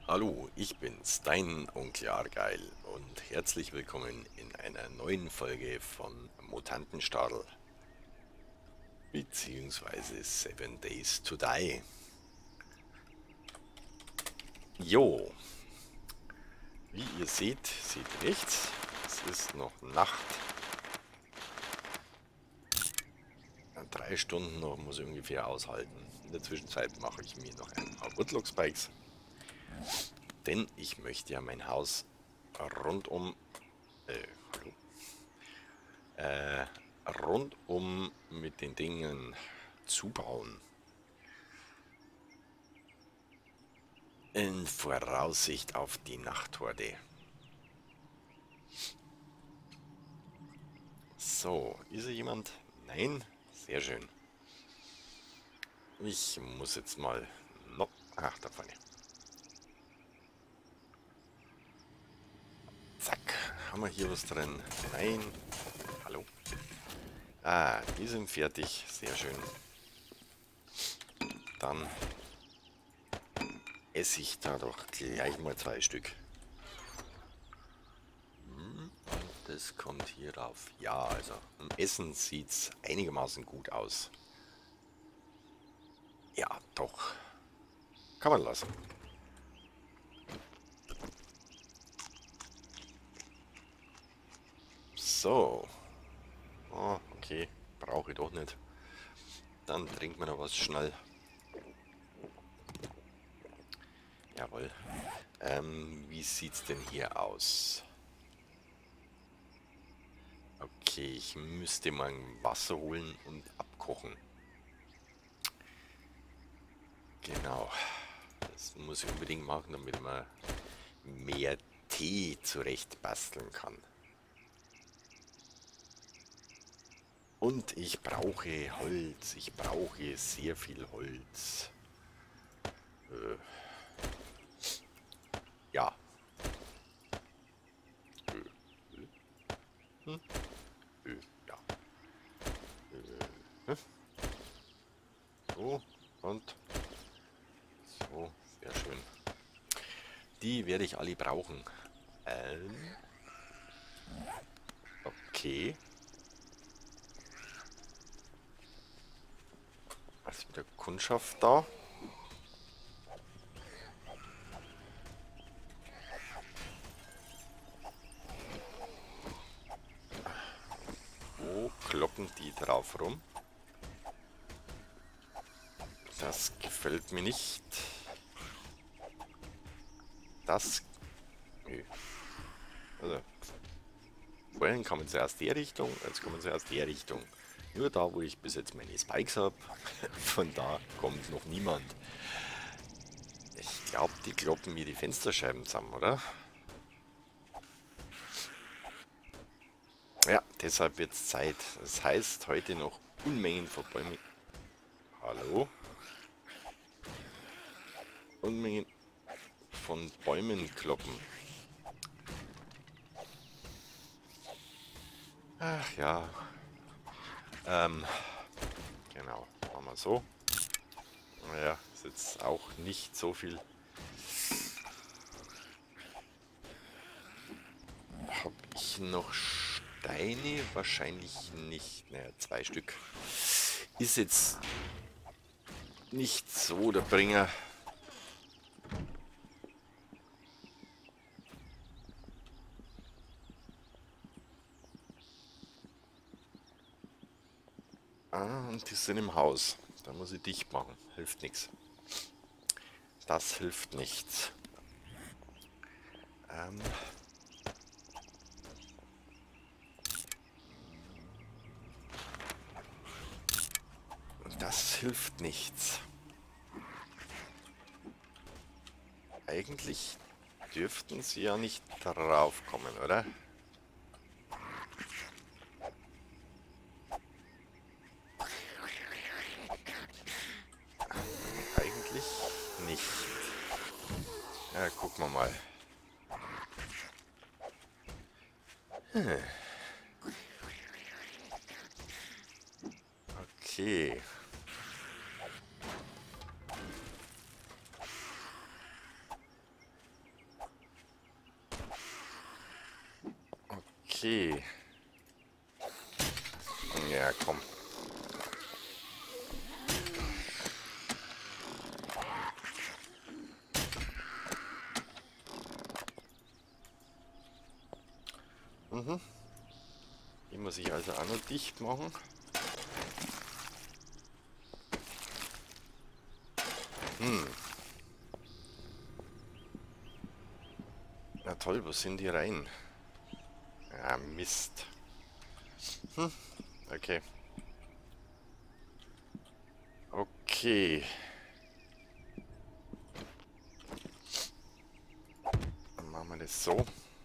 Hallo, ich bin's, dein Onkel Argyle und herzlich willkommen in einer neuen Folge von Mutantenstadel beziehungsweise Seven Days to Die. Jo, wie ihr seht ihr nichts. Es ist noch Nacht. 3 Stunden noch muss ich ungefähr aushalten. In der Zwischenzeit mache ich mir noch ein paar Woodlock-Spikes, denn ich möchte ja mein Haus rundum, hallo, äh, rundum mit den Dingen zubauen. In Voraussicht auf die Nachthorde. So, ist hier jemand? Nein? Sehr schön. Ich muss jetzt mal... No, ach, da vorne. Zack. Haben wir hier was drin? Nein. Hallo. Ah, die sind fertig. Sehr schön. Dann esse ich da doch gleich mal 2 Stück. Und das kommt hier rauf. Ja, also im Essen sieht es einigermaßen gut aus. Ja, doch. Kann man lassen. So. Oh, okay. Brauche ich doch nicht. Dann trinken wir noch was schnell. Jawohl. Wie sieht's denn hier aus? Okay, ich müsste mal Wasser holen und abkochen. Genau. Das muss ich unbedingt machen, damit man mehr Tee zurecht basteln kann. Und ich brauche Holz. Ich brauche sehr viel Holz. Ja. Hm? Ja. So. Und so. Sehr schön. Die werde ich alle brauchen. Okay. Was ist mit der Kundschaft da? Wo kloppen die drauf rum? Das gefällt mir nicht. Das... Nö. Also, vorhin kamen sie aus der Richtung, jetzt kommen sie aus der Richtung. Nur da, wo ich bis jetzt meine Spikes habe, von da kommt noch niemand. Ich glaube, die kloppen mir die Fensterscheiben zusammen, oder? Ja, deshalb wird es Zeit. Das heißt, heute noch Unmengen von Bäumen. Hallo? Unmengen von Bäumen kloppen. Ach ja. Genau. Machen wir so. Naja, ist jetzt auch nicht so viel. Habe ich noch Steine? Wahrscheinlich nicht. Naja, 2 Stück. Ist jetzt nicht so der Bringer. Ah, und die sind im Haus. Da muss ich dicht machen. Hilft nichts. Das hilft nichts. Das hilft nichts. Eigentlich dürften sie ja nicht drauf kommen, oder? Eigentlich nicht. Ja, gucken wir mal. Okay. Okay. Ja, komm. Mhm. Die muss ich also auch noch dicht machen. Na toll, wo sind die rein? Ah, Mist. Okay. Okay. Dann machen wir das so.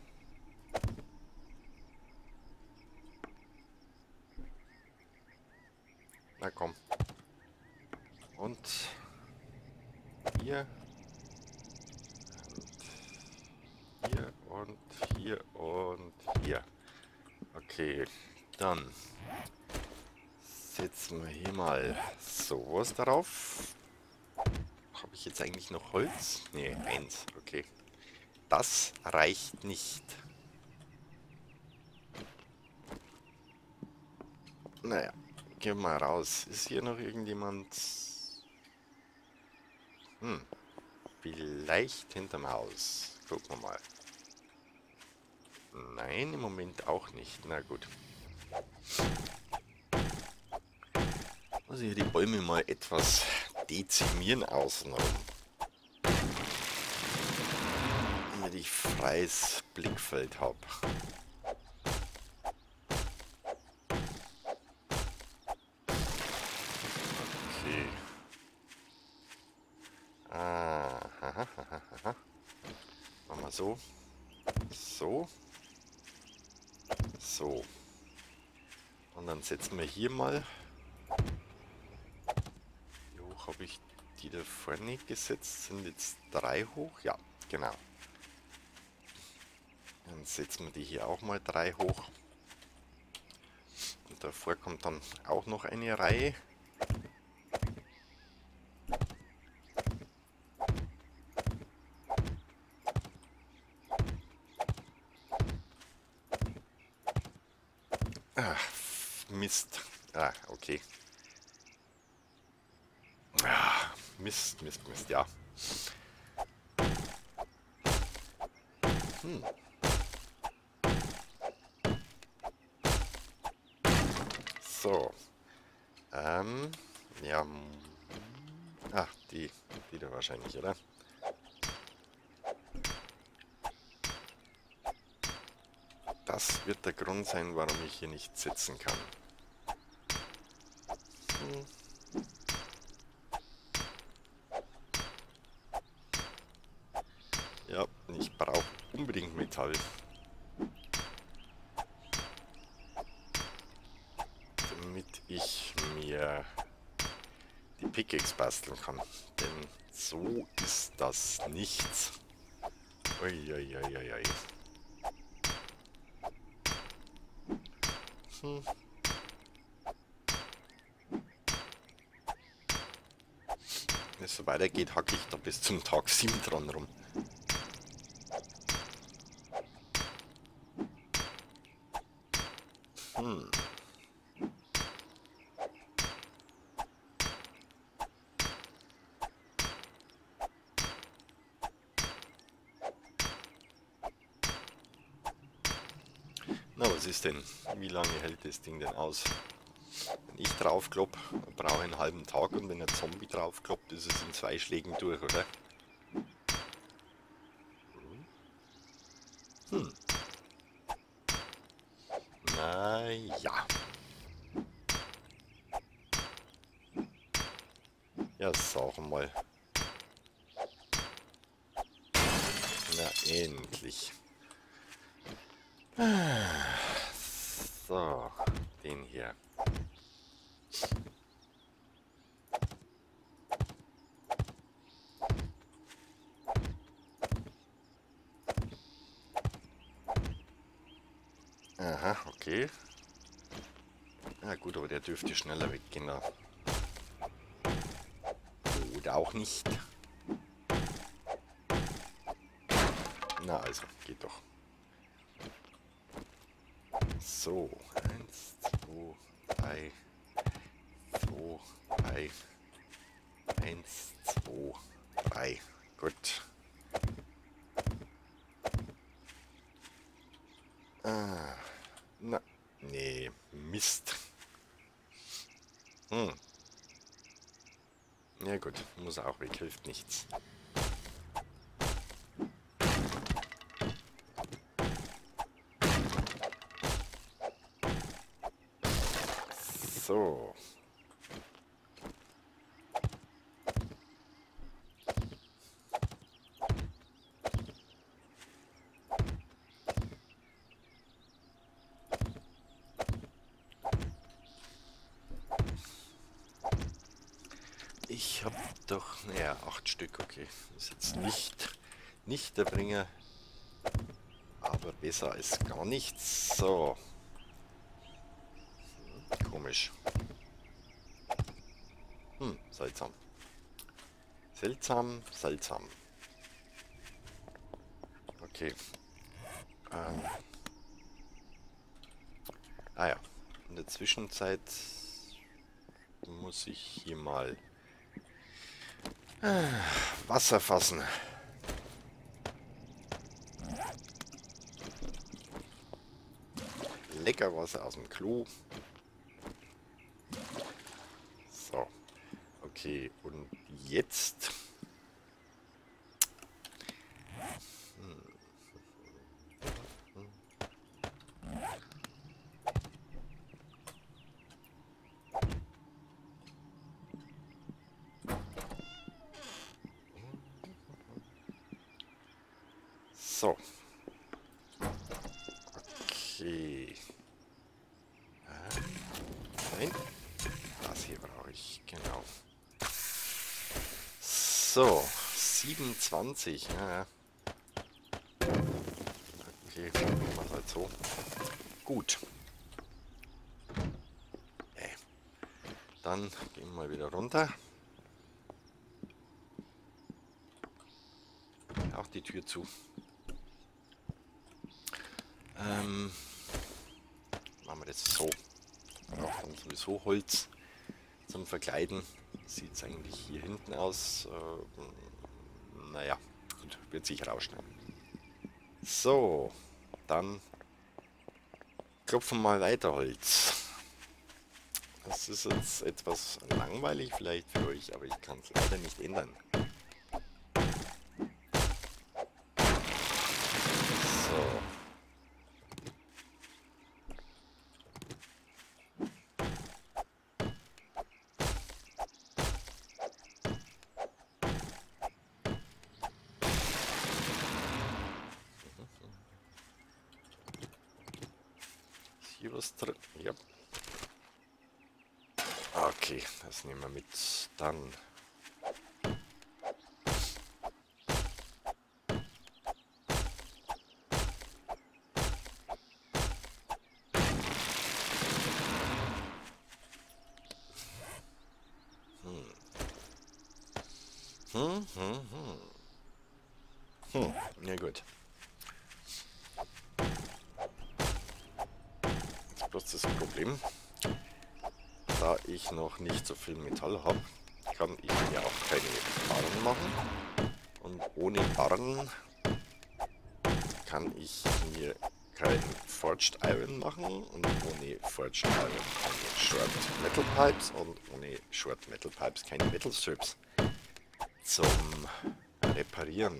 Na komm. Und hier. Und hier und hier und hier. Okay. Dann setzen wir hier mal sowas drauf. Habe ich jetzt eigentlich noch Holz? Ne, eins. Okay. Das reicht nicht. Naja, gehen wir mal raus. Ist hier noch irgendjemand? Vielleicht hinterm Haus. Gucken wir mal. Nein, im Moment auch nicht. Na gut. Also hier die Bäume mal etwas dezimieren außenrum. Damit ich freies Blickfeld habe. Okay. Machen wir so. So. So. Und dann setzen wir hier mal. Wie hoch habe ich die da vorne gesetzt? Sind jetzt 3 hoch? Ja, genau. Dann setzen wir die hier auch mal 3 hoch. Und davor kommt dann auch noch eine Reihe. Ah, Mist. Ah, okay. Ah, Mist, Mist, Mist, ja. So. Ja. Ah, die da wahrscheinlich, oder? Das wird der Grund sein, warum ich hier nicht sitzen kann. Ja, ich brauche unbedingt Metall. Damit ich mir die Pickaxe basteln kann. Denn so ist das nichts. Uiuiuiui. Wenn es so weitergeht, hacke ich da bis zum Tag 7 dran rum. Na, was ist denn? Wie lange hält das Ding denn aus? Wenn ich draufklopp, brauche ich einen halben Tag und wenn ein Zombie draufkloppt, ist es in 2 Schlägen durch, oder? Na ja. Ja, sag mal. Na, endlich. So, den hier. Aha, okay. Na gut, aber der dürfte schneller weggehen da. Oder auch nicht. Na also, geht doch. So, 1, 2, 3, 2, 3, 1, 2, 3. Gut. Ah, na, nee, Mist. Ja gut, muss auch weg, hilft nichts. So. Ich habe doch, naja, 8 Stück, okay. Ist jetzt nicht der Bringer, aber besser als gar nichts. So. Komisch. Seltsam. Seltsam, seltsam. Okay. Ah ja. In der Zwischenzeit muss ich hier mal Wasser fassen. Lecker Wasser aus dem Klo. So. Okay, und jetzt... So. Okay. Nein. Das hier brauche ich, genau. So, 27. Ja. Okay, machen wir es halt so. Gut. Dann gehen wir mal wieder runter. Auch die Tür zu. Machen wir das so. Braucht dann sowieso Holz zum Verkleiden. Sieht es eigentlich hier hinten aus. Naja, gut, wird sich rausschneiden. So, dann klopfen wir mal weiter Holz. Das ist jetzt etwas langweilig vielleicht für euch, aber ich kann es leider nicht ändern. So. Ist hier was drin? Ja. Okay, das nehmen wir mit. Dann. Ja gut. Jetzt bloß das Problem, da ich noch nicht so viel Metall habe, kann ich mir auch keine Barren machen. Und ohne Barren kann ich mir kein Forged Iron machen und ohne Forged Iron keine Short Metal Pipes und ohne Short Metal Pipes keine Metal Strips zum Reparieren.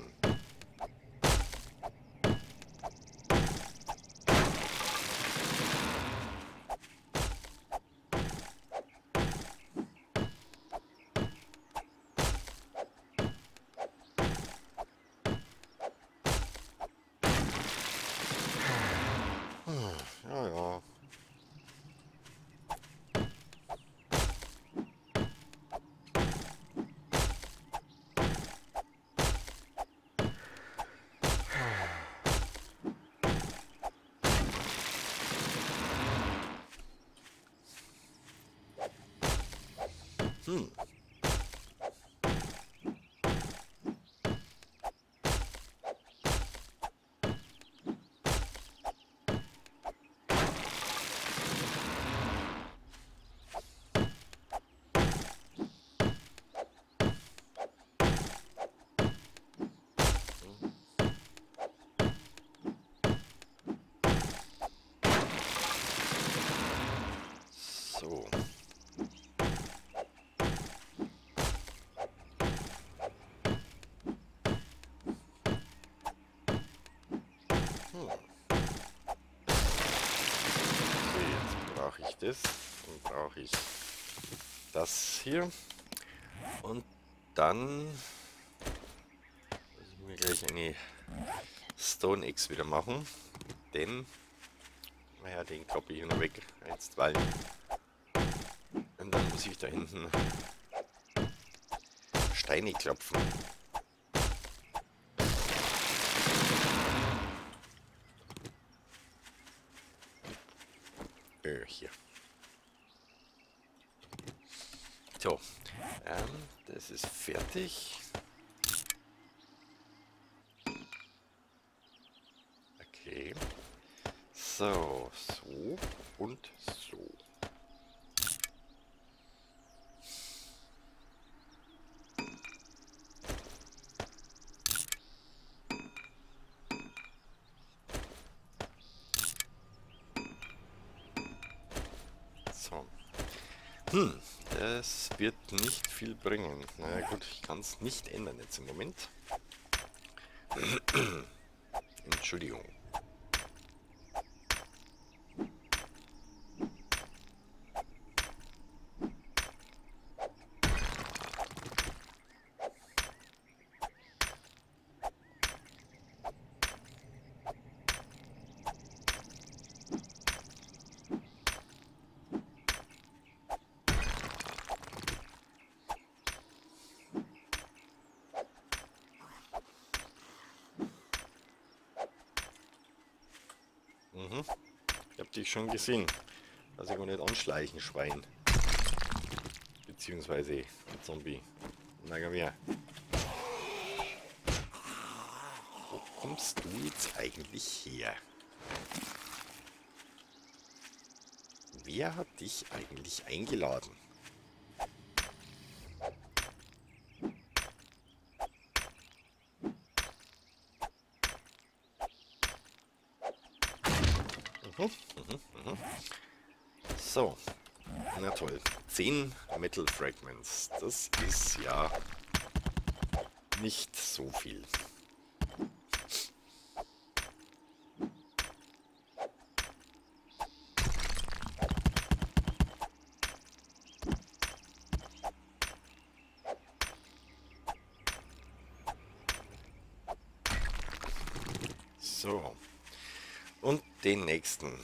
Ja, ja. Okay, jetzt brauche ich das. Dann brauche ich das hier. Und dann muss ich mir gleich eine Stone Axe wieder machen. Denn, naja, den kloppe ich hier noch weg. Jetzt, weil. Und dann muss ich da hinten Steine klopfen. Hier. So, das ist fertig. Okay. So, so und so. So. Das wird nicht viel bringen. Na naja, gut, ich kann es nicht ändern jetzt im Moment. Entschuldigung. Ich hab dich schon gesehen. Lass ich auch nicht anschleichen, Schwein. Beziehungsweise Zombie. Na komm her. Wo kommst du jetzt eigentlich her? Wer hat dich eigentlich eingeladen? So, na toll. 10 Metal Fragments. Das ist ja nicht so viel. So. Und den nächsten.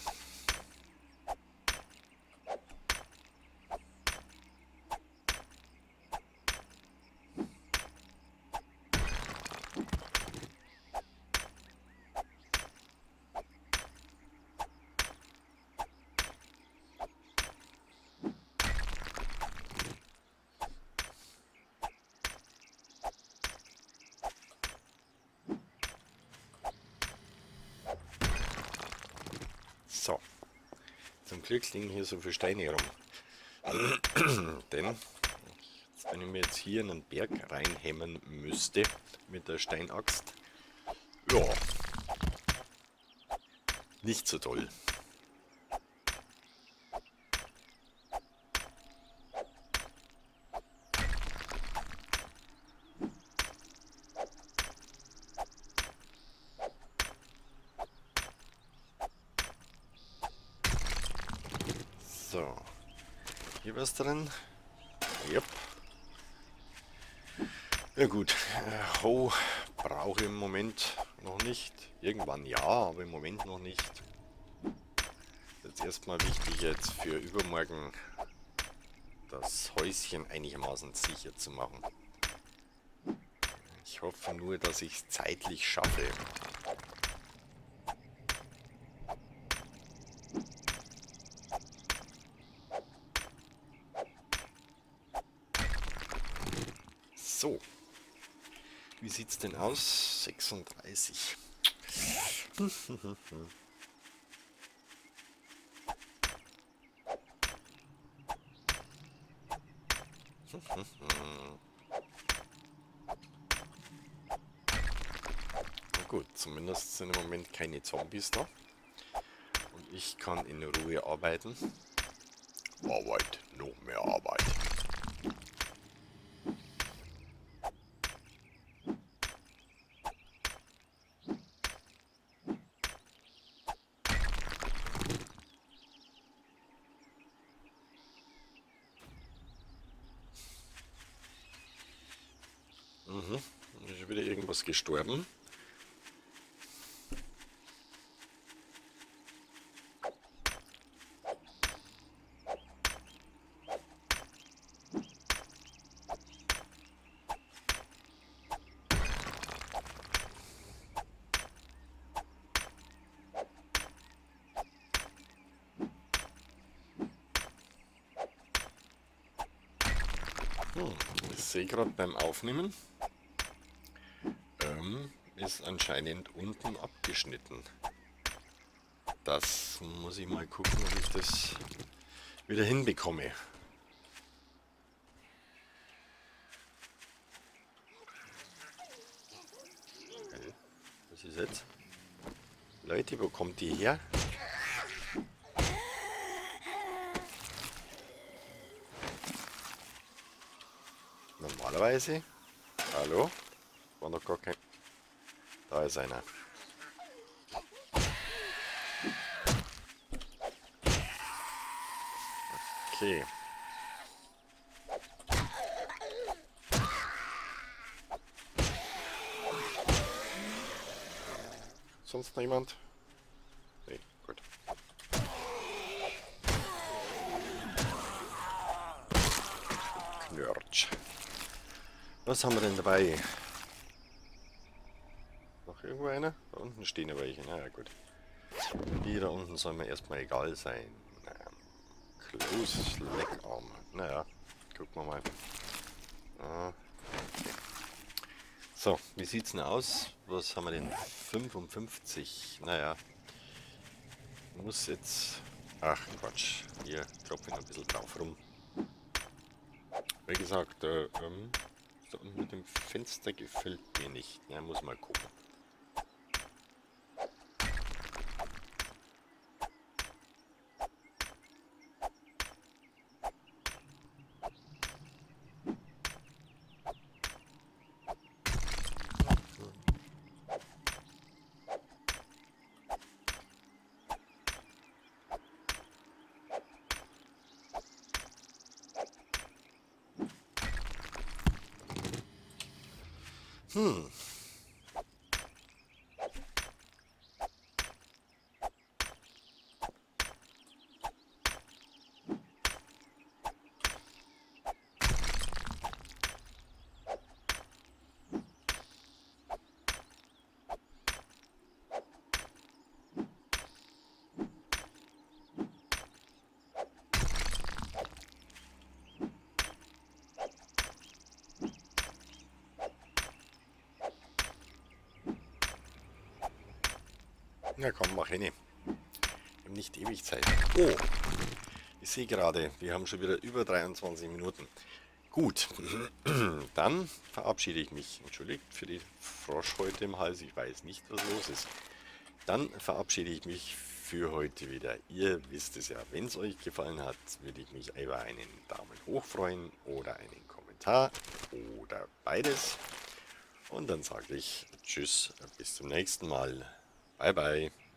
So. Zum Glück liegen hier so viele Steine rum. Denn, wenn ich mir jetzt hier einen Berg reinhämmern müsste mit der Steinaxt, ja, nicht so toll. So, hier was drin. Yep. Ja gut, Ho brauche ich im Moment noch nicht. Irgendwann ja, aber im Moment noch nicht. Jetzt erstmal wichtig jetzt für übermorgen das Häuschen einigermaßen sicher zu machen. Ich hoffe nur, dass ich es zeitlich schaffe. So, wie sieht's denn aus? 36. Na gut, zumindest sind im Moment keine Zombies da. Und ich kann in Ruhe arbeiten. Arbeit, noch mehr Arbeit. was gestorben. Ich sehe gerade beim Aufnehmen, ist anscheinend unten abgeschnitten. Das muss ich mal gucken, ob ich das wieder hinbekomme. Was ist jetzt? Leute, wo kommt die her? Normalerweise. Hallo? War noch gar kein... Da ist einer. Okay. Sonst noch jemand? Nee, gut. Knörtsch. Was haben wir denn dabei? Noch irgendwo einer? Da unten stehen aber welche. Naja, gut. Die da unten soll mir erstmal egal sein. Close Leg Arm. Naja, gucken wir mal. Okay. So, wie sieht's denn aus? Was haben wir denn? 55. Naja. Muss jetzt... Ach Quatsch. Hier klopfe ich noch ein bisschen drauf rum. Wie gesagt, da unten mit dem Fenster gefällt mir nicht. Ja, muss mal gucken. Na komm, mach hin. Nicht ewig Zeit. Oh, ich sehe gerade, wir haben schon wieder über 23 Minuten. Gut, dann verabschiede ich mich. Entschuldigt für die Frosch heute im Hals, ich weiß nicht, was los ist. Dann verabschiede ich mich für heute wieder. Ihr wisst es ja, wenn es euch gefallen hat, würde ich mich über einen Daumen hoch freuen oder einen Kommentar oder beides. Und dann sage ich Tschüss, bis zum nächsten Mal. Bye bye.